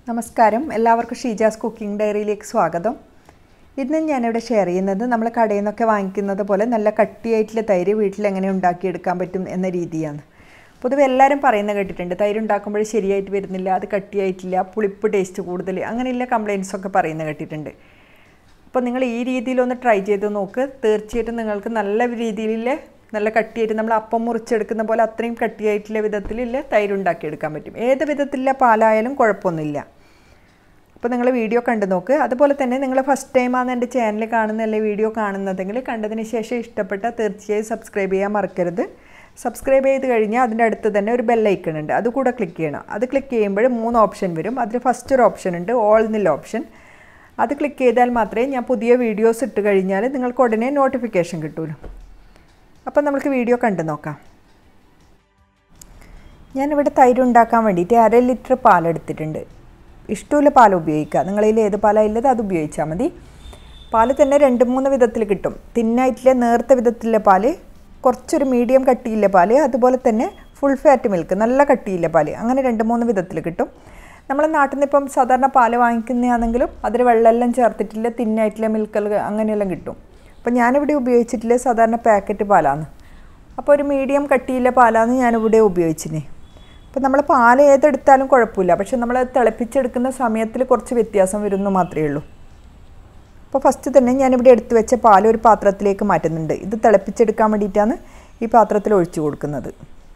നമസ്കാരം, എല്ലാവർക്കും ഷീജാസ് കുക്കിംഗ് ഡയറിയിലേക്ക് സ്വാഗതം. ഇന്ന് ഞാനിവിടെ ഷെയർ ചെയ്യുന്നത് നമ്മൾ കടയിൽ നിന്നൊക്കെ വാങ്ങിക്കുന്നത് പോലെ നല്ല കട്ടിയായിട്ടുള്ള തൈര് വീട്ടിൽ എങ്ങനെ ഉണ്ടാക്കിയെടുക്കാൻ പറ്റും എന്ന രീതിയാണ്. പൊതുവെ എല്ലാവരും പറയുന്നത് കേട്ടിട്ടുണ്ട്, തൈര് ഉണ്ടാക്കുമ്പോൾ ശരിയായിട്ട് വരുന്നില്ല, അത് കട്ടിയായിട്ടില്ല, പുളിപ്പ് ടേസ്റ്റ് കൂടുതൽ, അങ്ങനെയുള്ള കംപ്ലയിൻസൊക്കെ പറയുന്നത് കേട്ടിട്ടുണ്ട്. അപ്പോൾ നിങ്ങൾ ഈ രീതിയിലൊന്ന് ട്രൈ ചെയ്ത് നോക്ക്. തീർച്ചയായിട്ടും നിങ്ങൾക്ക് നല്ല രീതിയിൽ നല്ല കട്ടിയായിട്ട് നമ്മൾ അപ്പം മുറിച്ചെടുക്കുന്ന പോലെ അത്രയും കട്ടിയായിട്ടുള്ള വിധത്തിലുള്ള തൈര് ഉണ്ടാക്കിയെടുക്കാൻ പറ്റും. ഏത് വിധത്തിലുള്ള പാലായാലും കുഴപ്പമൊന്നുമില്ല. അപ്പോൾ നിങ്ങൾ വീഡിയോ കണ്ടു നോക്ക്. അതുപോലെ തന്നെ നിങ്ങൾ ഫസ്റ്റ് ടൈമാണ് എൻ്റെ ചാനൽ കാണുന്നതല്ലേ വീഡിയോ കാണുന്നതെങ്കിൽ കണ്ടതിന് ശേഷം ഇഷ്ടപ്പെട്ടാൽ തീർച്ചയായും സബ്സ്ക്രൈബ് ചെയ്യാൻ മറക്കരുത്. സബ്സ്ക്രൈബ് ചെയ്ത് കഴിഞ്ഞാൽ അതിൻ്റെ അടുത്ത് തന്നെ ഒരു ബെല്ലൈക്കൺ ഉണ്ട്, അതുകൂടെ ക്ലിക്ക് ചെയ്യണം. അത് ക്ലിക്ക് ചെയ്യുമ്പോൾ 3 ഓപ്ഷൻ വരും. അതിൽ ഫസ്റ്റ് ഒരു ഓപ്ഷൻ ഉണ്ട്, ഓൾ എന്നുള്ള ഓപ്ഷൻ. അത് ക്ലിക്ക് ചെയ്താൽ മാത്രമേ ഞാൻ പുതിയ വീഡിയോസ് ഇട്ട് കഴിഞ്ഞാൽ നിങ്ങൾക്ക് ഉടനെ നോട്ടിഫിക്കേഷൻ കിട്ടുള്ളൂ. അപ്പം നമുക്ക് വീഡിയോ കണ്ടു നോക്കാം. ഞാനിവിടെ തൈര് ഉണ്ടാക്കാൻ വേണ്ടിയിട്ട് 1/2 ലിറ്റർ പാലെടുത്തിട്ടുണ്ട്. ഇഷ്ടമുള്ള പാൽ ഉപയോഗിക്കുക, നിങ്ങളിൽ ഏത് പാലാണ് ഉള്ളത് അത് ഉപയോഗിച്ചാൽ മതി. പാല് തന്നെ 2-3 വിധത്തിൽ കിട്ടും. തിന്നായിട്ടുള്ള നേർത്ത വിധത്തിലുള്ള പാല്, കുറച്ചൊരു മീഡിയം കട്ടിയില്ല പാല്, അതുപോലെ തന്നെ ഫുൾ ഫാറ്റ് മിൽക്ക് നല്ല കട്ടിയില്ല പാല്, അങ്ങനെ 2-3 വിധത്തിൽ കിട്ടും. നമ്മൾ നാട്ടിൽ നിന്ന് ഇപ്പം സാധാരണ പാല് വാങ്ങിക്കുന്നതാണെങ്കിലും അതിൽ വെള്ളമെല്ലാം ചേർത്തിട്ടില്ല തിന്നായിട്ടുള്ള മിൽക്ക് അങ്ങനെയെല്ലാം കിട്ടും. അപ്പോൾ ഞാനിവിടെ ഉപയോഗിച്ചിട്ടുള്ള സാധാരണ പാക്കറ്റ് പാലാണ്. അപ്പോൾ ഒരു മീഡിയം കട്ടിയില്ല പാലാണ് ഞാനിവിടെ ഉപയോഗിച്ചിന്. അപ്പോൾ നമ്മൾ പാൽ ഏതെടുത്താലും കുഴപ്പമില്ല, പക്ഷെ നമ്മൾ തിളപ്പിച്ചെടുക്കുന്ന സമയത്തിൽ കുറച്ച് വ്യത്യാസം വരുന്നു മാത്രമേ ഉള്ളൂ. അപ്പോൾ ഫസ്റ്റ് തന്നെ ഞാനിവിടെ എടുത്തു വെച്ച പാൽ ഒരു പാത്രത്തിലേക്ക് മാറ്റുന്നുണ്ട്. ഇത് തിളപ്പിച്ചെടുക്കാൻ വേണ്ടിയിട്ടാണ് ഈ പാത്രത്തിൽ ഒഴിച്ചു കൊടുക്കുന്നത്.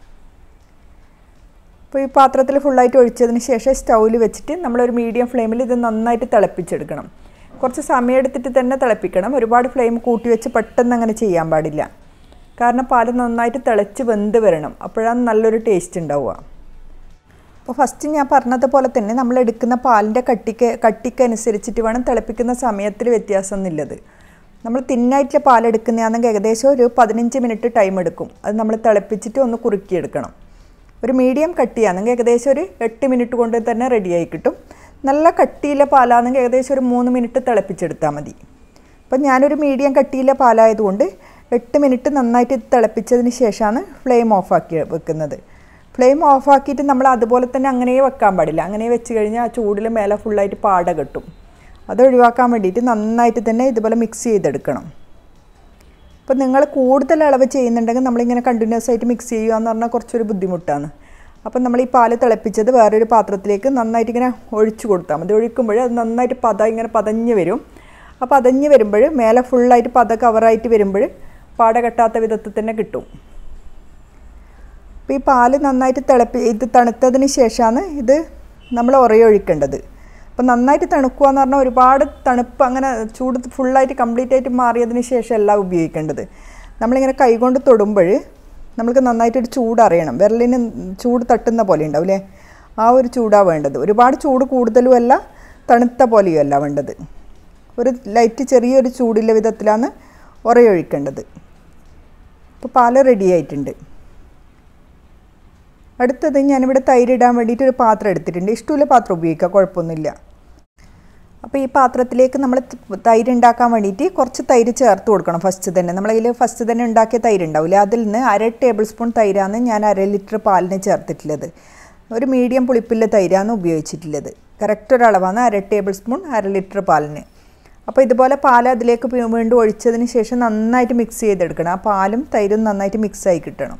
അപ്പോൾ ഈ പാത്രത്തിൽ ഫുള്ളായിട്ട് ഒഴിച്ചതിന് ശേഷം സ്റ്റൗവിൽ വെച്ചിട്ട് നമ്മളൊരു മീഡിയം ഫ്ലെയിമിൽ ഇത് നന്നായിട്ട് തിളപ്പിച്ചെടുക്കണം. കുറച്ച് സമയം എടുത്തിട്ട് തന്നെ തിളപ്പിക്കണം. ഒരുപാട് ഫ്ലെയിം കൂട്ടി വെച്ച് പെട്ടെന്ന് അങ്ങനെ ചെയ്യാൻ പാടില്ല. കാരണം പാൽ നന്നായിട്ട് തിളച്ച് വെന്ത് വരണം, അപ്പോഴാണ് നല്ലൊരു ടേസ്റ്റ് ഉണ്ടാവുക. അപ്പോൾ ഫസ്റ്റ് ഞാൻ പറഞ്ഞതുപോലെ തന്നെ നമ്മൾ എടുക്കുന്ന പാലിൻ്റെ കട്ടിക്കനുസരിച്ചിട്ട് വേണം തിളപ്പിക്കുന്ന സമയത്തിൽ വ്യത്യാസമൊന്നുമില്ലത്. നമ്മൾ തിന്നായിട്ടുള്ള പാലെടുക്കുന്നതാണെങ്കിൽ ഏകദേശം ഒരു 15 മിനിറ്റ് ടൈം എടുക്കും. അത് നമ്മൾ തിളപ്പിച്ചിട്ട് ഒന്ന് കുറുക്കിയെടുക്കണം. ഒരു മീഡിയം കട്ടിയാണെങ്കിൽ ഏകദേശം ഒരു 8 മിനിറ്റ് കൊണ്ട് തന്നെ റെഡിയായി കിട്ടും. നല്ല കട്ടിയിലെ പാലാണെങ്കിൽ ഏകദേശം ഒരു 3 മിനിറ്റ് തിളപ്പിച്ചെടുത്താൽ മതി. അപ്പം ഞാനൊരു മീഡിയം കട്ടിയിലെ പാലായതുകൊണ്ട് 8 മിനിറ്റ് നന്നായിട്ട് തിളപ്പിച്ചതിന് ശേഷമാണ് ഫ്ലെയിം ഓഫാക്കി വെക്കുന്നത്. ഫ്ലെയിം ഓഫാക്കിയിട്ട് നമ്മൾ അതുപോലെ തന്നെ അങ്ങനെ വെക്കാൻ പാടില്ല. അങ്ങനെ വെച്ച് കഴിഞ്ഞാൽ ആ ചൂടിൽ മേലെ ഫുള്ളായിട്ട് പാട കെട്ടും. അത് ഒഴിവാക്കാൻ വേണ്ടിയിട്ട് നന്നായിട്ട് തന്നെ ഇതുപോലെ മിക്സ് ചെയ്തെടുക്കണം. അപ്പോൾ നിങ്ങൾ കൂടുതൽ അളവ് ചെയ്യുന്നുണ്ടെങ്കിൽ നമ്മളിങ്ങനെ കണ്ടിന്യൂസ് ആയിട്ട് മിക്സ് ചെയ്യുക എന്ന് പറഞ്ഞാൽ കുറച്ചൊരു ബുദ്ധിമുട്ടാണ്. അപ്പം നമ്മൾ ഈ പാല് തിളപ്പിച്ചത് വേറൊരു പാത്രത്തിലേക്ക് നന്നായിട്ട് ഇങ്ങനെ ഒഴിച്ചു കൊടുത്താൽ മതി. ഒഴിക്കുമ്പോൾ അത് നന്നായിട്ട് ഇങ്ങനെ പതഞ്ഞ് വരും. അപ്പോൾ പതഞ്ഞ് വരുമ്പോൾ മേലെ ഫുള്ളായിട്ട് കവറായിട്ട് വരുമ്പോൾ പാട കെട്ടാത്ത വിധത്തിൽ തന്നെ കിട്ടും. അപ്പോൾ ഈ പാല് നന്നായിട്ട് ഇത് തണുത്തതിന് ശേഷമാണ് ഇത് നമ്മൾ ഉറയൊഴിക്കേണ്ടത്. അപ്പോൾ നന്നായിട്ട് തണുക്കുക എന്ന് പറഞ്ഞാൽ ഒരുപാട് തണുപ്പ് അങ്ങനെ ചൂട് ഫുള്ളായിട്ട് കംപ്ലീറ്റ് ആയിട്ട് മാറിയതിന് ശേഷം എല്ലാം ഉപയോഗിക്കേണ്ടത്. നമ്മളിങ്ങനെ കൈകൊണ്ട് തൊടുമ്പോൾ നമുക്ക് നന്നായിട്ടൊരു ചൂടറിയണം. വിരലിന് ചൂട് തട്ടുന്ന പോലെ ഉണ്ടാവില്ലേ, ആ ഒരു ചൂടാണ് വേണ്ടത്. ഒരുപാട് ചൂട് കൂടുതലുമല്ല തണുത്ത പോലെയുമല്ല വേണ്ടത്. ഒരു ലൈറ്റ് ചെറിയൊരു ചൂടുള്ള വിധത്തിലാണ് ഉറയൊഴിക്കേണ്ടത്. ഇപ്പോൾ പാല് റെഡി ആയിട്ടുണ്ട്. അടുത്തത് ഞാനിവിടെ തൈരിടാൻ വേണ്ടിയിട്ട് ഒരു പാത്രം എടുത്തിട്ടുണ്ട്. ഇഷ്ടമുള്ള പാത്രം ഉപയോഗിക്കുക, കുഴപ്പമൊന്നുമില്ല. അപ്പോൾ ഈ പാത്രത്തിലേക്ക് നമ്മൾ തൈര് ഉണ്ടാക്കാൻ വേണ്ടിയിട്ട് കുറച്ച് തൈര് ചേർത്ത് കൊടുക്കണം. ഫസ്റ്റ് തന്നെ നമ്മളതിൽ ഫസ്റ്റ് തന്നെ ഉണ്ടാക്കിയ തൈര് ഉണ്ടാവില്ലേ, അതിൽ നിന്ന് 1/2 ടേബിൾ സ്പൂൺ തൈരാണ് ഞാൻ 1/2 ലിറ്റർ പാലിന് ചേർത്തിട്ടുള്ളത്. ഒരു മീഡിയം പുളിപ്പില്ല തൈരാണ് ഉപയോഗിച്ചിട്ടുള്ളത്. കറക്റ്റ് ഒരളവാണ് 1/2 ടേബിൾ സ്പൂൺ 1/2 ലിറ്റർ പാലിന്. അപ്പോൾ ഇതുപോലെ പാൽ അതിലേക്ക് വീണ്ടും ഒഴിച്ചതിന് ശേഷം നന്നായിട്ട് മിക്സ് ചെയ്തെടുക്കണം. ആ പാലും തൈരും നന്നായിട്ട് മിക്സായി കിട്ടണം.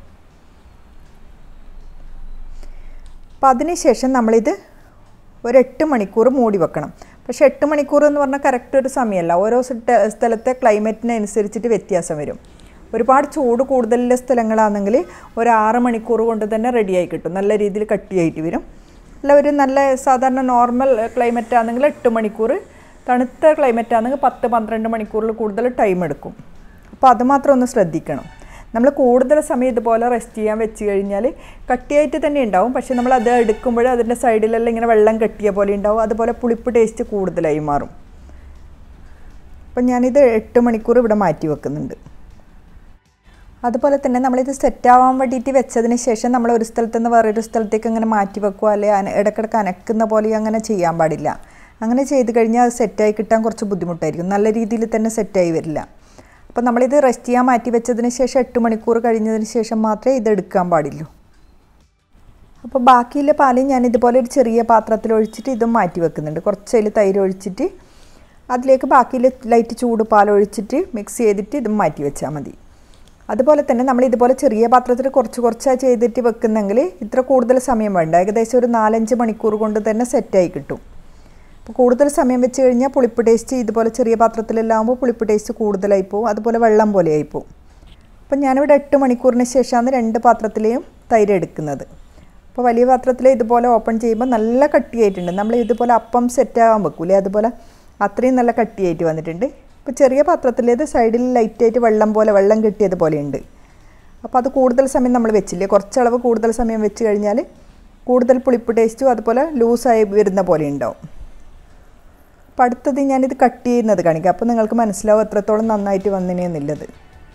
അപ്പോൾ അതിന് ശേഷം നമ്മളിത് ഒരു 8 മണിക്കൂർ മൂടി വെക്കണം. പക്ഷേ 8 മണിക്കൂർ എന്ന് പറഞ്ഞാൽ കറക്റ്റ് ഒരു സമയമല്ല. ഓരോ സ്ഥലത്തെ ക്ലൈമറ്റിനനുസരിച്ചിട്ട് വ്യത്യാസം വരും. ഒരുപാട് ചൂട് കൂടുതലുള്ള സ്ഥലങ്ങളാണെങ്കിൽ ഒരു 6 മണിക്കൂർ കൊണ്ട് തന്നെ റെഡിയായി കിട്ടും. നല്ല രീതിയിൽ കട്ടിയായിട്ട് വരും. അല്ല ഒരു നല്ല സാധാരണ നോർമൽ ക്ലൈമറ്റ് ആണെങ്കിൽ 8 മണിക്കൂർ, തണുത്ത ക്ലൈമറ്റ് ആണെങ്കിൽ 10-12 മണിക്കൂറിൽ കൂടുതൽ ടൈം എടുക്കും. അപ്പോൾ അത് മാത്രം ഒന്ന് ശ്രദ്ധിക്കണം. നമ്മൾ കൂടുതൽ സമയം ഇതുപോലെ റെസ്റ്റ് ചെയ്യാൻ വെച്ച് കഴിഞ്ഞാൽ കട്ടിയായിട്ട് തന്നെ ഉണ്ടാവും. പക്ഷെ നമ്മൾ അത് എടുക്കുമ്പോൾ അതിൻ്റെ സൈഡിലെല്ലാം ഇങ്ങനെ വെള്ളം കെട്ടിയ പോലെ ഉണ്ടാവും. അതുപോലെ പുളിപ്പ് ടേസ്റ്റ് കൂടുതലായി മാറും. അപ്പം ഞാനിത് 8 മണിക്കൂർ ഇവിടെ മാറ്റി വെക്കുന്നുണ്ട്. അതുപോലെ തന്നെ നമ്മളിത് സെറ്റാവാൻ വേണ്ടിയിട്ട് വെച്ചതിന് ശേഷം നമ്മൾ ഒരു സ്ഥലത്ത് നിന്ന് വേറൊരു സ്ഥലത്തേക്ക് അങ്ങനെ മാറ്റി വെക്കുക, അല്ലെങ്കിൽ ഇടയ്ക്കിടയ്ക്ക് അനക്കുന്ന പോലെ അങ്ങനെ ചെയ്യാൻ പാടില്ല. അങ്ങനെ ചെയ്ത് കഴിഞ്ഞാൽ അത് സെറ്റായി കിട്ടാൻ കുറച്ച് ബുദ്ധിമുട്ടായിരിക്കും. നല്ല രീതിയിൽ തന്നെ സെറ്റായി വരില്ല. അപ്പോൾ നമ്മളിത് റെസ്റ്റ് ചെയ്യാൻ മാറ്റി വെച്ചതിന് ശേഷം 8 മണിക്കൂർ കഴിഞ്ഞതിന് ശേഷം മാത്രമേ ഇത് എടുക്കാൻ പാടുള്ളൂ. അപ്പോൾ ബാക്കിയുള്ള പാൽ ഞാൻ ഇതുപോലെ ഒരു ചെറിയ പാത്രത്തിൽ ഒഴിച്ചിട്ട് ഇതും മാറ്റി വെക്കുന്നുണ്ട്. കുറച്ചതിൽ തൈര് ഒഴിച്ചിട്ട് അതിലേക്ക് ബാക്കിയിൽ ലൈറ്റ് ചൂട് പാൽ ഒഴിച്ചിട്ട് മിക്സ് ചെയ്തിട്ട് ഇതും മാറ്റി വെച്ചാൽ മതി. അതുപോലെ തന്നെ നമ്മൾ ഇതുപോലെ ചെറിയ പാത്രത്തിൽ കുറച്ചായി ചെയ്തിട്ട് വെക്കുന്നെങ്കിൽ ഇത്ര കൂടുതൽ സമയം വേണ്ട. ഏകദേശം ഒരു 4-5 മണിക്കൂർ കൊണ്ട് തന്നെ സെറ്റായി കിട്ടും. അപ്പോൾ കൂടുതൽ സമയം വെച്ച് കഴിഞ്ഞാൽ പുളിപ്പ് ടേസ്റ്റ് ഇതുപോലെ ചെറിയ പാത്രത്തിലെല്ലാം ആകുമ്പോൾ പുളിപ്പ് ടേസ്റ്റ് കൂടുതലായി പോകും, അതുപോലെ വെള്ളം പോലെ ആയി പോകും. അപ്പം ഞാനിവിടെ 8 മണിക്കൂറിന് ശേഷമാണ് 2 പാത്രത്തിലെയും തൈര് എടുക്കുന്നത്. അപ്പോൾ വലിയ പാത്രത്തിൽ ഇതുപോലെ ഓപ്പൺ ചെയ്യുമ്പോൾ നല്ല കട്ടിയായിട്ടുണ്ട്. നമ്മൾ ഇതുപോലെ അപ്പം സെറ്റാകാൻ വെക്കൂലേ, അതുപോലെ അത്രയും നല്ല കട്ടിയായിട്ട് വന്നിട്ടുണ്ട്. ഇപ്പോൾ ചെറിയ പാത്രത്തിലേത് സൈഡിൽ ലൈറ്റായിട്ട് വെള്ളം കിട്ടിയതുപോലെ ഉണ്ട്. അപ്പോൾ അത് കൂടുതൽ സമയം നമ്മൾ വെച്ചില്ലേ, കുറച്ചളവ് കൂടുതൽ സമയം വെച്ച് കഴിഞ്ഞാൽ കൂടുതൽ പുളിപ്പ് ടേസ്റ്റും അതുപോലെ ലൂസായി വരുന്ന പോലെ ഉണ്ടാവും. അപ്പോൾ അടുത്തത് ഞാനിത് കട്ട് ചെയ്യുന്നത് കാണിക്കാം. അപ്പോൾ നിങ്ങൾക്ക് മനസ്സിലാവും എത്രത്തോളം നന്നായിട്ട് വന്നിനെയെന്നുള്ളത്.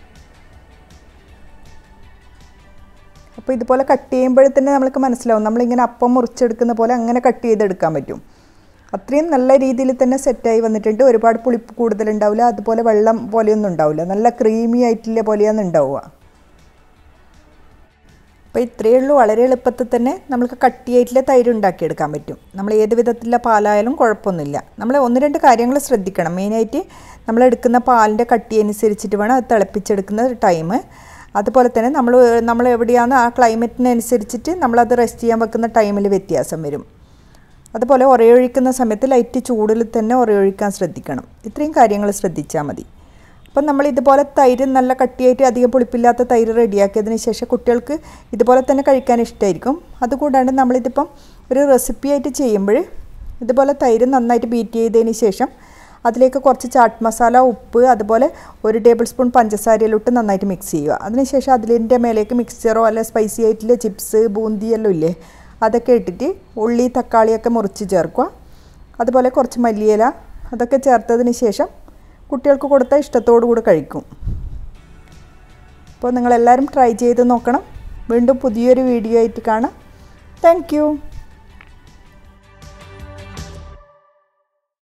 അപ്പോൾ ഇതുപോലെ കട്ട് ചെയ്യുമ്പോഴത്തന്നെ നമ്മൾക്ക് മനസ്സിലാവും, നമ്മളിങ്ങനെ അപ്പം മുറിച്ചെടുക്കുന്ന പോലെ അങ്ങനെ കട്ട് ചെയ്തെടുക്കാൻ പറ്റും. അത്രയും നല്ല രീതിയിൽ തന്നെ സെറ്റായി വന്നിട്ടുണ്ട്. ഒരുപാട് പുളിപ്പ് കൂടുതലുണ്ടാവില്ല, അതുപോലെ വെള്ളം പോലെയൊന്നും ഉണ്ടാവില്ല, നല്ല ക്രീമി ആയിട്ടുള്ള പോലെയാണ് ഉണ്ടാവുക. അപ്പോൾ ഇത്രയേ ഉള്ളൂ. വളരെ എളുപ്പത്തിൽ തന്നെ നമുക്ക് കട്ടിയായിട്ടുള്ള തൈര് ഉണ്ടാക്കിയെടുക്കാൻ പറ്റും. നമ്മൾ ഏത് വിധത്തിലുള്ള പാലായാലും കുഴപ്പമൊന്നുമില്ല. നമ്മൾ 1-2 കാര്യങ്ങൾ ശ്രദ്ധിക്കണം. മെയിനായിട്ട് നമ്മൾ എടുക്കുന്ന പാലിൻ്റെ കട്ടി അനുസരിച്ചിട്ട് വേണം അത് തിളപ്പിച്ചെടുക്കുന്ന ടൈം. അതുപോലെ തന്നെ നമ്മൾ എവിടെയാണ് ആ ക്ലൈമറ്റിനനുസരിച്ചിട്ട് നമ്മളത് റെസ്റ്റ് ചെയ്യാൻ വെക്കുന്ന ടൈമിൽ വ്യത്യാസം വരും. അതുപോലെ ഉറയൊഴിക്കുന്ന സമയത്ത് ലൈറ്റ് ചൂടിൽ തന്നെ ഉറയൊഴിക്കാൻ ശ്രദ്ധിക്കണം. ഇത്രയും കാര്യങ്ങൾ ശ്രദ്ധിച്ചാൽ മതി. അപ്പം നമ്മൾ ഇതുപോലെ തൈര് നല്ല കട്ടിയായിട്ട് അധികം പുളിപ്പില്ലാത്ത തൈര് റെഡിയാക്കിയതിന് ശേഷം കുട്ടികൾക്ക് ഇതുപോലെ തന്നെ കഴിക്കാൻ ഇഷ്ടമായിരിക്കും. അതുകൂടാണ്ട് നമ്മളിതിപ്പം ഒരു റെസിപ്പിയായിട്ട് ചെയ്യുമ്പോൾ ഇതുപോലെ തൈര് നന്നായിട്ട് ബീറ്റ് ചെയ്തതിന് ശേഷം അതിലേക്ക് കുറച്ച് ചാട്ട് മസാല, ഉപ്പ്, അതുപോലെ 1 ടേബിൾ സ്പൂൺ പഞ്ചസാരയിലിട്ട് നന്നായിട്ട് മിക്സ് ചെയ്യുക. അതിനുശേഷം അതിൻ്റെ മേലേക്ക് മിക്സ്ചറോ അല്ല സ്പൈസി ആയിട്ടുള്ള ചിപ്സ്, ബൂന്തി എല്ലാം ഇല്ലേ, അതൊക്കെ ഇട്ടിട്ട് ഉള്ളി തക്കാളിയൊക്കെ മുറിച്ച് ചേർക്കുക. അതുപോലെ കുറച്ച് മല്ലിയില അതൊക്കെ ചേർത്തതിന് ശേഷം കുട്ടികൾക്ക് കൊടുത്താൽ ഇഷ്ടത്തോടു കൂടി കഴിക്കും. അപ്പോൾ നിങ്ങളെല്ലാവരും ട്രൈ ചെയ്ത് നോക്കണം. വീണ്ടും പുതിയൊരു വീഡിയോ ആയിട്ട് കാണാം. Thank U.